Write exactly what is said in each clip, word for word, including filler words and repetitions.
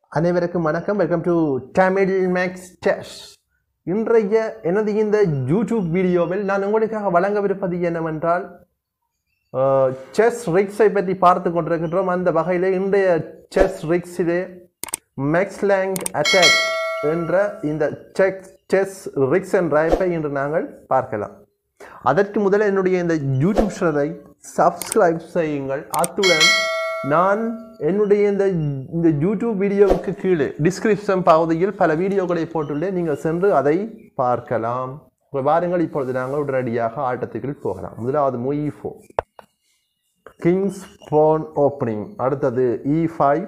அனைவருக்கும் வணக்கம். Welcome to Tamil Max chess. இன்றைய எனது இந்த யூடியூப் வீடியோவில் நான் உங்களுக்காக வழங்கவிருப்பது என்னவென்றால் செஸ் ரிக்ஸை பற்றி பார்த்து கொண்டிருக்கின்றோம். அந்த வகையில் இன்றைய செஸ் ரிக்ஸிலே மேக்ஸ் லாங் அட்டாக் என்ற இந்த செஸ் செஸ் ரிக்ஸ் என்ற ஆப்பை இன்று நாங்கள் பார்க்கலாம். அதற்கு முதல்ல என்னுடைய இந்த யூடியூப் சேனலை சப்ஸ்கிரைப் செய்யுங்கள். அத்துடன் நான் என்னுடைய இந்த இந்த யூடியூப் வீடியோவுக்கு கீழே டிஸ்கிரிப்ஷன் பகுதியில் பல வீடியோக்களை போட்டுள்ளேன். நீங்கள் சென்று அதை பார்க்கலாம். வாருங்கள், இப்பொழுது நாங்கள் உடனடியாக ஆட்டத்துக்குள் போகலாம். முதலாவது move e four, king's pawn opening. அடுத்தது e five,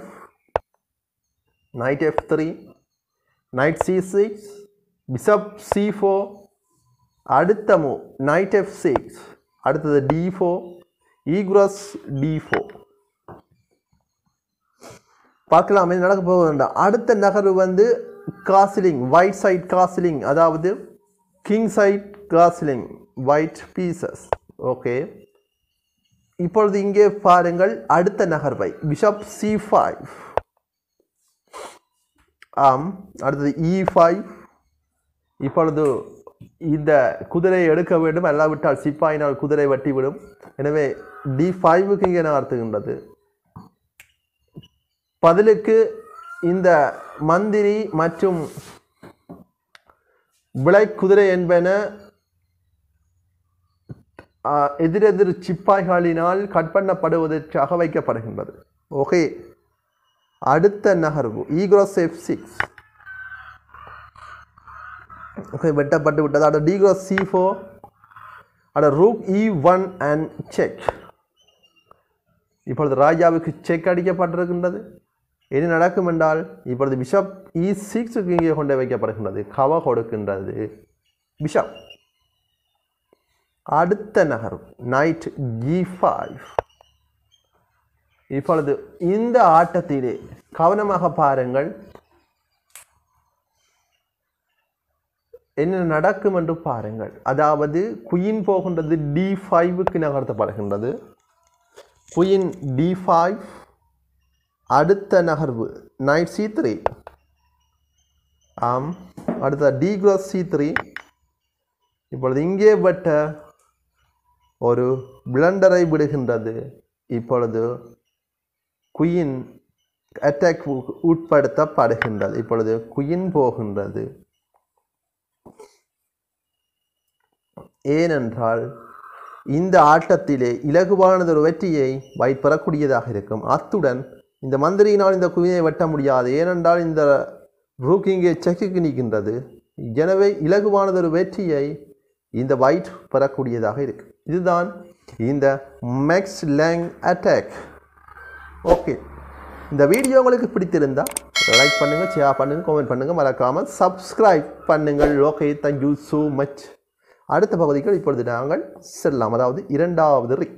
knight f three, knight c six, bishop c four. அடுத்த மூவ் நைட் எஃப் சிக்ஸ். அடுத்தது d four, e cross d four. பார்க்கலாம் என்ன நடக்க போக வேண்டாம். அடுத்த நகர்வு வந்து காசிலிங், ஒயிட் சைட் காசிலிங், அதாவது king side castling, white pieces. Okay, இப்பொழுது இங்கே பாருங்கள் அடுத்த நகர்வை பிஷப் சி ஃபைவ். ஆம், அடுத்தது இ ஃபைவ். இப்பொழுது இந்த குதிரையை எடுக்க வேண்டும், அல்லாவிட்டால் சிப்பாயினால் குதிரை வட்டிவிடும். எனவே டி ஃபைவுக்கு இங்கே நகர்த்துகின்றது. பதிலுக்கு இந்த மந்திரி மற்றும் விளை குதிரை என்பன எதிரெதிர் சிப்பாய்களினால் கட் பண்ணப்படுவதற்காக வைக்கப்படுகின்றது. ஓகே, அடுத்த நகர்வு ஈக்ரோஸ் எஃப் சிக்ஸ். ஓகே, வெட்டப்பட்டு விட்டது. அட டிக்ரோஸ் சி ஃபோர். அட rook e one and check. இப்பொழுது ராஜாவுக்கு செக் அடிக்கப்பட்டிருக்கின்றது. என்ன நடக்கும் என்றால் இப்பொழுது பிஷப் இ சிக்ஸுக்கு இங்கே கொண்டு வைக்கப்படுகின்றது, கவ கொடுக்கின்றது பிஷப். அடுத்த நகர்வு நைட் ஜி ஃபைவ். இப்பொழுது இந்த ஆட்டத்திலே கவனமாக பாருங்கள் என்ன நடக்கும் என்று பாருங்கள். அதாவது குயின் போகின்றது டி ஃபைவுக்கு நகர்த்தப்படுகின்றது. Queen d five. அடுத்த நகர்வு நைட் சி த்ரீ. ஆம், அடுத்த டி கிராஸ் சி த்ரீ. இப்பொழுது இங்கே விட்ட ஒரு பிளண்டரை விடுகின்றது. இப்பொழுது குயின் அட்டாக் உட்படுத்தப்படுகின்றது. இப்பொழுது குயின் போகின்றது. ஏனென்றால் இந்த ஆட்டத்திலே இலகுவானது ஒரு வெற்றியை வை பெறக்கூடியதாக இருக்கும். அத்துடன் இந்த மந்திரியினால் இந்த குயினை வெட்ட முடியாது, ஏனென்றால் இந்த ரூக் இங்கே செக்குக்கு நிற்கின்றது. எனவே இலகுவானது ஒரு வெற்றியை இந்த ஒயிட் பெறக்கூடியதாக இருக்கு. இதுதான் இந்த மேக்ஸ் லாங் அட்டாக். ஓகே, இந்த வீடியோ உங்களுக்கு பிடித்திருந்தால் லைக் பண்ணுங்கள், ஷேர் பண்ணுங்கள், கமெண்ட் பண்ணுங்கள், மறக்காமல் சப்ஸ்கிரைப் பண்ணுங்கள். Okay, thank you so much. அடுத்த பகுதிகள் இப்பொழுது நாங்கள் செல்லலாம், அதாவது இரண்டாவது ரிக்.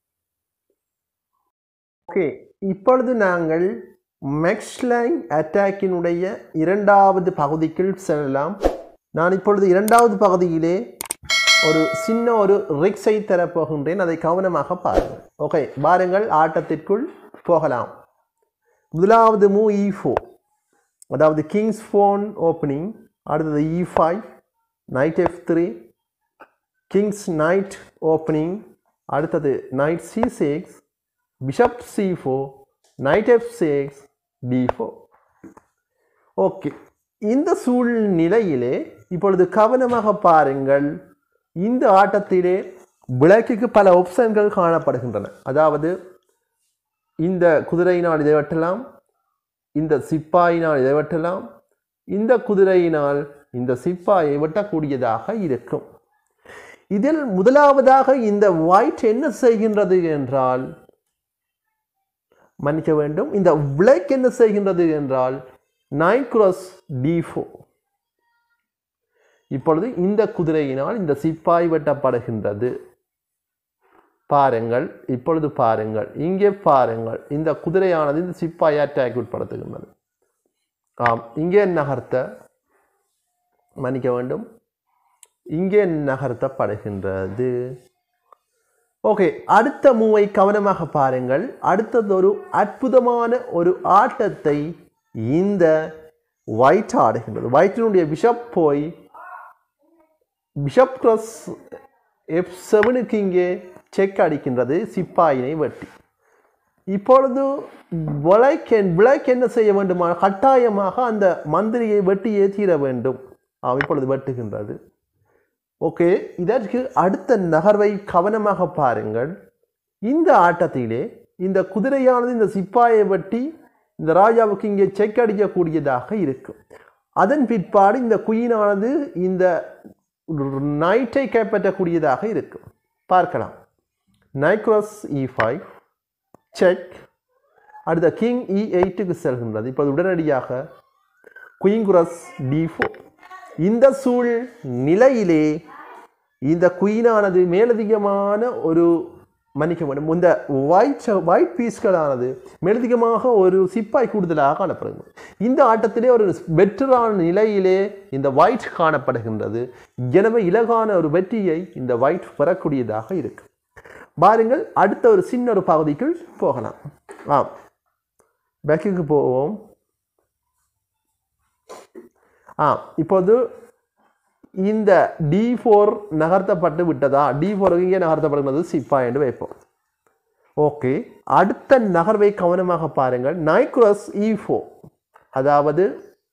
ஓகே, இப்பொழுது நாங்கள் மேக்ஸ் லாங் அட்டாக்கினுடைய இரண்டாவது பகுதிக்குள் செல்லலாம். நான் இப்பொழுது இரண்டாவது பகுதியிலே ஒரு சின்ன ஒரு ரிக்ஸை தரப்போகின்றேன், அதை கவனமாக பாருங்கள். ஓகே, பாருங்கள், ஆட்டத்திற்குள் போகலாம். முதலாவது மூவ் இ ஃபோர், அதாவது கிங்ஸ் ஃபோன் ஓப்பனிங். அடுத்தது e five, knight f three, king's knight opening. அடுத்தது knight c six, bishop c four, knight f six, d four. Okay, இந்த சூழ்நிலையிலே இப்பொழுது கவனமாக பாருங்கள். இந்த ஆட்டத்திலே பிளாக்குக்கு பல ஆப்ஷன்கள் காணப்படுகின்றன. அதாவது இந்த குதிரையினால் இதை வெட்டலாம், இந்த சிப்பாயினால் இதை வெட்டலாம், இந்த குதிரையினால் இந்த சிப்பாயை வெட்டக்கூடியதாக இருக்கும். இதில் முதலாவதாக இந்த ஒயிட் என்ன செய்கின்றது என்றால், மன்னிக்க வேண்டும், இந்த பிளாக் என்ன செய்கின்றது என்றால் நைட் கிராஸ் டி ஃபோர். இப்பொழுது இந்த குதிரையினால் இந்த சிப்பாய் வெட்டப்படுகின்றது. பாருங்கள், இப்பொழுது பாருங்கள், இங்கே பாருங்கள், இந்த குதிரையானது இந்த சிப்பாயை அட்டாக் உட்படுத்துகின்றது. ஆம், இங்கே நகர்த்த, மன்னிக்க வேண்டும், இங்கே நகர்த்தப்படுகின்றது. ஓகே, அடுத்த மூவை கவனமாக பாருங்கள். அடுத்தது ஒரு அற்புதமான ஒரு ஆட்டத்தை இந்த ஒயிட் ஆடுகின்றது. ஒயிட்டினுடைய பிஷப் போய் பிஷப் கிராஸ் எஃப் செவனுக்கு இங்கே செக் அடிக்கின்றது சிப்பாயினை வெட்டி. இப்பொழுது பிளாக் பிளாக் என்ன செய்ய வேண்டுமா, கட்டாயமாக அந்த மந்திரியை வெட்டியே தீர வேண்டும். இப்பொழுது வெட்டுகின்றது. ஓகே, இதற்கு அடுத்த நகர்வை கவனமாக பாருங்கள். இந்த ஆட்டத்திலே இந்த குதிரையானது இந்த சிப்பாயை வெட்டி இந்த ராஜாவுக்கு இங்கே செக் அடிக்கக்கூடியதாக இருக்கும். அதன் பிற்பாடு இந்த குயினானது இந்த நைட்டை கைப்பற்றக்கூடியதாக இருக்கும். பார்க்கலாம். Knight cross e five check. அடுத்த கிங் இ எயிட்டுக்கு செல்கின்றது. இப்போது உடனடியாக குயின் கிராஸ் டி ஃபோர். இந்த சூழ் நிலையிலே இந்த குயினானது மேலதிகமான ஒரு மன்னிக்க வேண்டும் இந்த ஒயிட் ஒயிட் பீஸ்களானது மேலதிகமாக ஒரு சிப்பாய் கூடுதலாக காணப்படுகிறது. இந்த ஆட்டத்திலே ஒரு வெற்றியான நிலையிலே இந்த ஒயிட் காணப்படுகின்றது. எனவே இலகான ஒரு வெற்றியை இந்த ஒயிட் பெறக்கூடியதாக இருக்கு. பாருங்கள், அடுத்த ஒரு சின்ன ஒரு பகுதிக்குள் போகலாம். ஆம், பேக்குக்கு போவோம். ஆ இப்போது இந்த டி ஃபோர் நகர்த்தப்பட்டு விட்டதா, டி ஃபோருக்கு இங்கே நகர்த்தப்படுகிறது சிப்பாய் என்று வைப்போம். ஓகே, அடுத்த நகர்வை கவனமாக பாருங்கள். நைட் கிராஸ் இ ஃபோர், அதாவது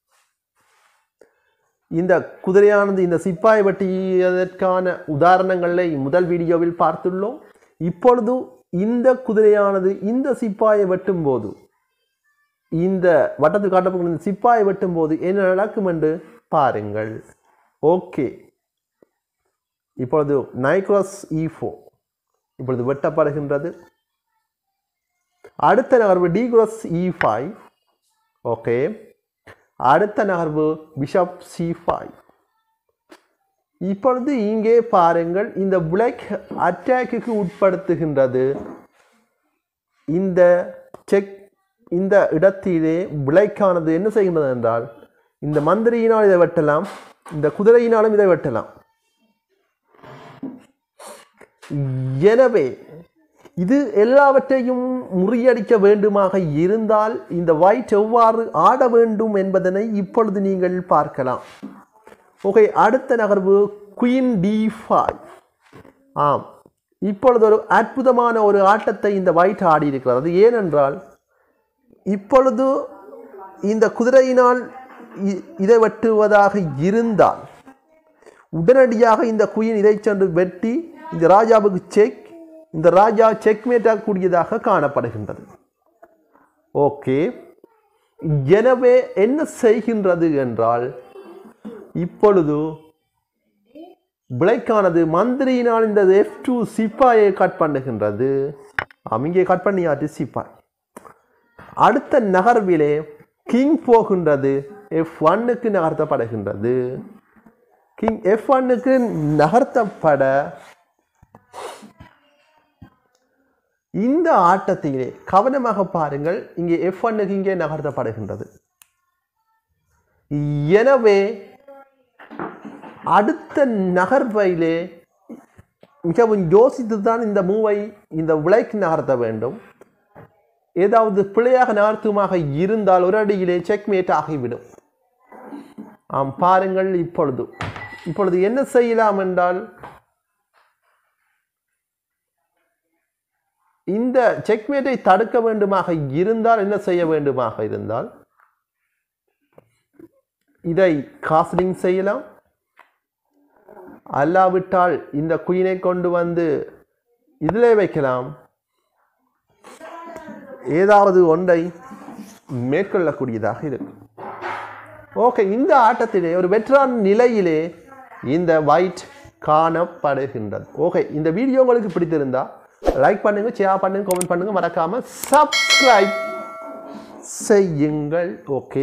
இந்த குதிரையானது இந்த சிப்பாய் வெட்டியதற்கான உதாரணங்களை முதல் வீடியோவில் பார்த்துள்ளோம். இப்பொழுது இந்த குதிரையானது இந்த சிப்பாயை வெட்டும் போது, இந்த வட்டத்தில் காட்டப்படும் சிப்பாயை வெட்டும் போது என்ன நடக்கும் என்று பாருங்கள். ஓகே, இப்பொழுது நைட் கிராஸ் இ ஃபோர் இப்பொழுது வெட்டப்படுகின்றது. அடுத்த நகர்வு d cross e five. Okay, அடுத்த நகர்வு பிஷப் சி ஃபைவ். இப்பொழுது இங்கே பாருங்கள், இந்த பிளாக் அட்டாக்கு உட்படுத்துகின்றது. இந்த செக் இந்த இடத்திலே பிளாக்கானது என்ன செய்கின்றது என்றால், இந்த மந்திரியினால் இதை வெட்டலாம், இந்த குதிரையினாலும் இதை வெட்டலாம். எனவே இது எல்லாவற்றையும் முறியடிக்க வேண்டுமாக இருந்தால் இந்த ஒயிட் எவ்வாறு ஆட வேண்டும் என்பதனை இப்பொழுது நீங்கள் பார்க்கலாம். ஓகே, அடுத்த நகர்வு குயின் டி ஃபைவ். ஆம், இப்பொழுது ஒரு அற்புதமான ஒரு ஆட்டத்தை இந்த ஒயிட் ஆடி இருக்கிறது. அது ஏனென்றால் இப்பொழுது இந்த குதிரையினால் இதை வெட்டுவதாக இருந்தால் உடனடியாக இந்த குயின் இதை சென்று வெட்டி இந்த ராஜாவுக்கு செக், இந்த ராஜா செக்மேட் ஆகக்கூடியதாக காணப்படுகின்றது. ஓகே, எனவே என்ன செய்கின்றது என்றால், இப்பொழுது பிளாக்கானது மந்திரியினால் இந்த எஃப் டூ சிப்பாயை கட் பண்ணுகின்றது. இங்கே கட் பண்ணியாச்சு சிப்பாய். அடுத்த நகர்விலே கிங் போகின்றது, எஃப் ஒன்னுக்கு நகர்த்தப்படுகின்றது. கிங் எஃப் ஒன்னுக்கு நகர்த்தப்பட இந்த ஆட்டத்திலே கவனமாக பாருங்கள், இங்கே எஃப் ஒன்னுக்கு இங்கே நகர்த்தப்படுகின்றது. எனவே அடுத்த நகர்வையிலே மிகவும் யோசித்துதான் இந்த மூவை இந்த விலைக்கு நகர்த்த வேண்டும். ஏதாவது பிழையாக நகர்த்துமாக இருந்தால் ஒரு அடியிலே செக்மேட் ஆகிவிடும். ஆம், பாருங்கள். இப்பொழுது இப்பொழுது என்ன செய்யலாம் என்றால், இந்த செக்மேட்டை தடுக்க வேண்டுமாக இருந்தால் என்ன செய்ய வேண்டுமாக இருந்தால், இதை காஸ்லிங் செய்யலாம். அல்லாவிட்டால் இந்த குயினை கொண்டு வந்து இதிலே வைக்கலாம். ஏதாவது ஒன்றை மேற்கொள்ளக்கூடியதாக இருக்கும். ஓகே, இந்த ஆட்டத்திலே ஒரு வெற்றான் நிலையிலே இந்த ஒயிட் காணப்படுகின்றது. ஓகே, இந்த வீடியோ உங்களுக்கு பிடித்திருந்தா லைக் பண்ணுங்க, ஷேர் பண்ணுங்க, கமெண்ட் பண்ணுங்க, மறக்காம சப்ஸ்கிரைப் செய்யுங்கள். ஓகே,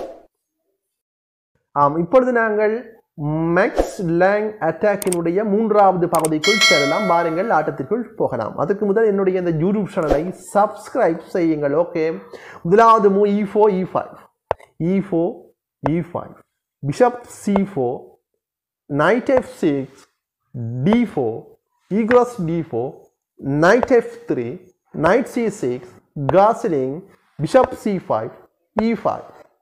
ஆம், இப்பொழுது நாங்கள் மேக்ஸ் லாங் அட்டாக்கினுடைய மூன்றாவது பகுதிக்குள் செல்லலாம். வாருங்கள், ஆட்டத்திற்குள் போகலாம். அதுக்கு முதல் என்னுடைய இந்த யூடியூப் சேனலை சப்ஸ்கிரைப் செய்யுங்கள். ஓகே, முதலாவது move e four e five, e four e five, bishop c four, knight f six, d four, e cross d four, knight f three, knight c six, castling, bishop c five, e five.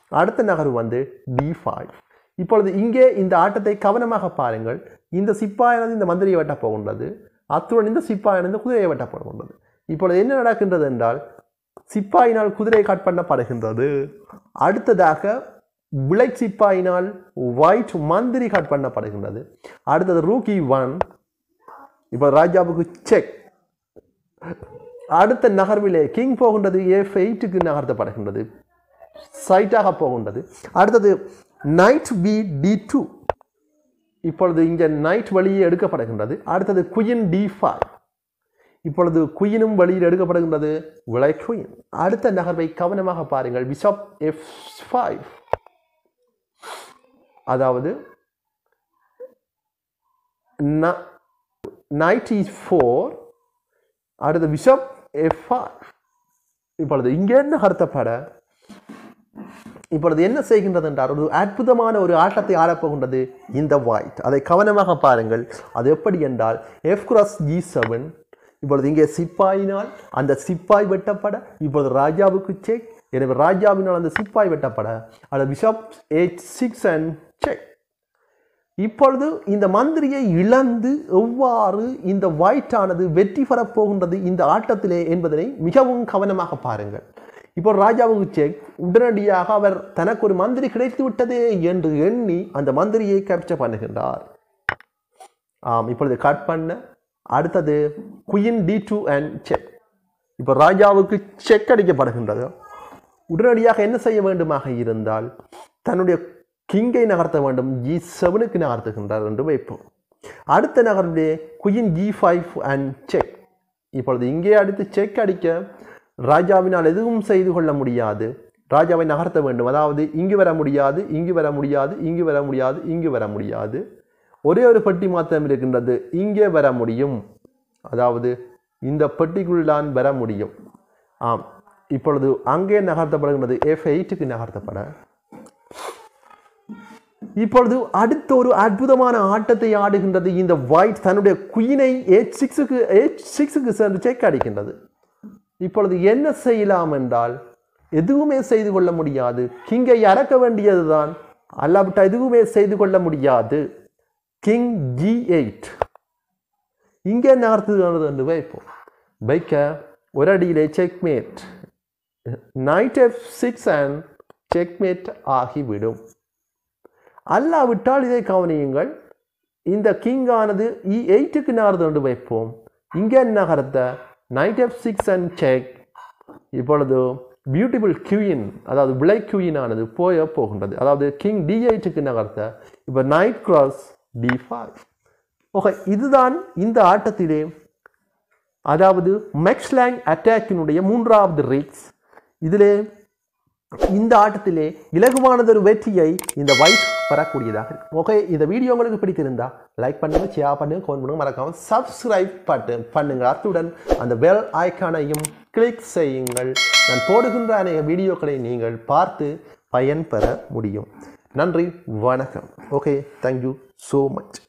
அடுத்த நகர்வு வந்து D five. இப்பொழுது இங்கே இந்த ஆட்டத்தை கவனமாக பாருங்கள். இந்த சிப்பாயானது இந்த மந்திரியை வெட்ட போகின்றது, அத்துடன் இந்த சிப்பாயானது இந்த குதிரையை வெட்ட போகின்றது. இப்பொழுது என்ன நடக்கின்றது என்றால் சிப்பாயினால் குதிரை கட் பண்ணப்படுகின்றது. அடுத்ததாக பிளாக் சிப்பாயினால் ஒயிட் மந்திரி கட் பண்ணப்படுகின்றது. அடுத்தது ரூக்கி ஒன். இப்போ ராஜாவுக்கு செக். அடுத்த நகர்விலே கிங் போகின்றது, எஃப் எயிட்டுக்கு நகர்த்தப்படுகின்றது, சைட்டாக போகின்றது. அடுத்தது நைட் பி டி டூ. இப்பொழுது இங்கே நைட் வழியே எடுக்கப்படுகின்றது. அடுத்தது குயின் டி ஃபைவ். இப்பொழுது குயினும் வழியில் எடுக்கப்படுகின்றது, விளை குயின். அடுத்த நகர்வை கவனமாக பாருங்கள். பிஷப் எஃப் ஃபைவ், அதாவது நைட் இ ஃபோர். அடுத்த பிஷப் எஃப் ஃபைவ். இப்பொழுது இங்கே நகர்த்தப்பட இப்பொழுது என்ன செய்கின்றது என்றால் ஒரு அற்புதமான ஒரு ஆட்டத்தை ஆடப்போகின்றது இந்த ஒயிட். அதை கவனமாக பாருங்கள். அது எப்படி என்றால் எஃப் கிராஸ் ஜி செவன். இப்பொழுது இங்கே சிப்பாயினால் அந்த சிப்பாய் வெட்டப்பட இப்பொழுது ராஜாவுக்கு செக். எனவே ராஜாவினால் அந்த சிப்பாய் வெட்டப்பட அது bishop eight six and check. இப்பொழுது இந்த மந்திரியை இழந்து எவ்வாறு இந்த ஒயிட் ஆனது வெற்றி பெறப் போகின்றது இந்த ஆட்டத்திலே என்பதனை மிகவும் கவனமாக பாருங்கள். இப்போ ராஜாவுக்கு செக். உடனடியாக அவர் தனக்கு ஒரு மந்திரி கிடைத்து விட்டதே என்று எண்ணி அந்த மந்திரியை கேப்சர் பண்ணுகின்றார். ஆம், இப்பொழுது கட் பண்ண. அடுத்தது queen d two and check. இப்போ ராஜாவுக்கு செக் அடிக்கப்படுகின்றது. உடனடியாக என்ன செய்ய வேண்டுமாக இருந்தால் தன்னுடைய கிங்கை நகர்த்த வேண்டும். ஜி செவனுக்கு நகர்த்துகின்றார் என்று வைப்போம். அடுத்த நகர்வுடைய queen g five and check. இப்பொழுது இங்கே அடுத்து செக் அடிக்க ராஜாவினால் எதுவும் செய்து கொள்ள முடியாது. ராஜாவை நகர்த்த வேண்டும். அதாவது இங்கு வர முடியாது, இங்கு வர முடியாது, இங்கு வர முடியாது, இங்கு வர முடியாது. ஒரே ஒரு பெட்டி மாத்திரம் இருக்கின்றது, இங்கே வர முடியும். அதாவது இந்த பெட்டிக்குள் தான் வர முடியும். ஆம், இப்பொழுது அங்கே நகர்த்தப்படுகின்றது, எஃப் எயிட்டுக்கு நகர்த்தப்பட. இப்பொழுது அடுத்த ஒரு அற்புதமான ஆட்டத்தை ஆடுகின்றது இந்த ஒயிட். தன்னுடைய குயினை எச் சிக்ஸுக்கு எச் சிக்ஸுக்கு சென்று செக் அடிக்கின்றது. இப்பொழுது என்ன செய்யலாம் என்றால் எதுவுமே செய்து கொள்ள முடியாது. கிங்கை அறக்க வேண்டியதுதான், அல்லாவிட்டா எதுவுமே செய்து கொள்ள முடியாது. King g eight. இங்கே நகர்த்துகிறது என்று வைப்போம். வைக்க ஒரு அடியிலே checkmate. Knight f six and checkmate ஆகிவிடும். அல்லாவிட்டால் இதை கவனியுங்கள். இந்த கிங் ஆனது இ எயிட்டுக்கு நகர்ந்து கொண்டு வைப்போம். இங்கே நகர்த்த knight f six and check. இப்பொழுது பியூட்டிஃபுல் குயின், அதாவது பிளாக் குயின் ஆனது போய போகின்றது. அதாவது கிங் டி எயிட்டுக்கு நகர்த்த இப்போ knight cross d five. Okay, இதுதான் இந்த ஆட்டத்திலே, அதாவது மேக்ஸ் லாங் அட்டாக்கினுடைய மூன்றாவது ரிக்ஸ். இதிலே இந்த ஆட்டத்திலே இலகுவானதொரு வெற்றியை இந்த ஒயிட் பெறக்கூடியதாக. ஓகே, இந்த வீடியோ உங்களுக்கு பிடித்திருந்தா லைக் பண்ணுங்க, ஷேர் பண்ணுங்க, கமெண்ட் பண்ணுங்க, மறக்காம சப்ஸ்கிரைப் பட்டு பண்ணுங்க. அத்துடன் அந்த பெல் ஐக்கானையும் கிளிக் செய்யுங்கள். நான் போடுகின்ற அநேக வீடியோக்களை நீங்கள் பார்த்து பயன்பெற முடியும். நன்றி, வணக்கம். Okay, thank you so much.